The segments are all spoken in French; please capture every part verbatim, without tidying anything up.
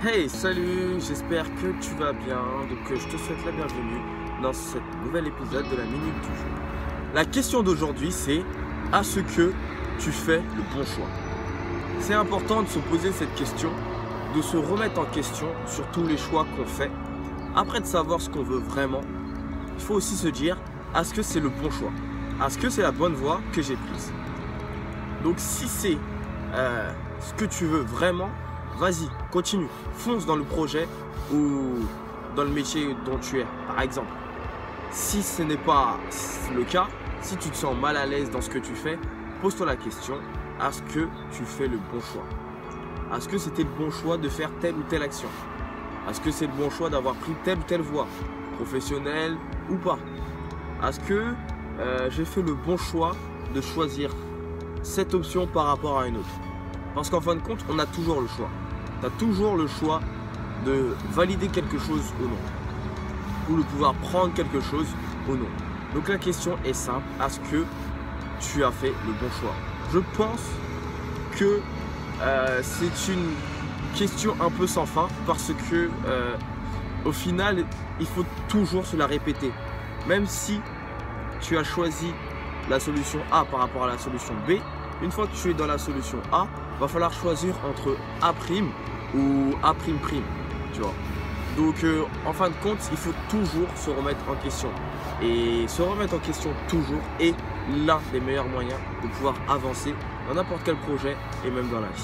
Hey, salut, j'espère que tu vas bien. Donc je te souhaite la bienvenue dans ce nouvel épisode de la Minute du Jour. La question d'aujourd'hui, c'est: est-ce que tu fais le bon choix? C'est important de se poser cette question, de se remettre en question sur tous les choix qu'on fait. Après de savoir ce qu'on veut vraiment, il faut aussi se dire: est-ce que c'est le bon choix? Est-ce que c'est la bonne voie que j'ai prise? Donc si c'est euh, ce que tu veux vraiment, vas-y, continue, fonce dans le projet ou dans le métier dont tu es, par exemple. Si ce n'est pas le cas, si tu te sens mal à l'aise dans ce que tu fais, pose-toi la question: est-ce que tu fais le bon choix? Est-ce que c'était le bon choix de faire telle ou telle action? Est-ce que c'est le bon choix d'avoir pris telle ou telle voie, professionnelle ou pas? Est-ce que euh, j'ai fait le bon choix de choisir cette option par rapport à une autre? Parce qu'en fin de compte, on a toujours le choix. Tu as toujours le choix de valider quelque chose ou non. Ou de pouvoir prendre quelque chose ou non. Donc la question est simple: est-ce que tu as fait le bon choix? Je pense que euh, c'est une question un peu sans fin, parce que euh, au final, il faut toujours se la répéter. Même si tu as choisi la solution A par rapport à la solution B, une fois que tu es dans la solution A, va falloir choisir entre A' ou A'', tu vois. Donc euh, en fin de compte, il faut toujours se remettre en question. Et se remettre en question toujours est l'un des meilleurs moyens de pouvoir avancer dans n'importe quel projet et même dans la vie.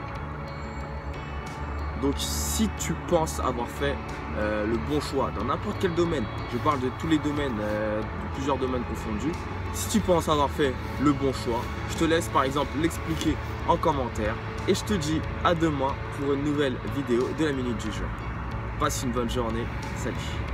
Donc si tu penses avoir fait euh, le bon choix dans n'importe quel domaine, je parle de tous les domaines, euh, de plusieurs domaines confondus, si tu penses avoir fait le bon choix, je te laisse par exemple l'expliquer en commentaire et je te dis à demain pour une nouvelle vidéo de la Minute du Jour. Passe une bonne journée, salut.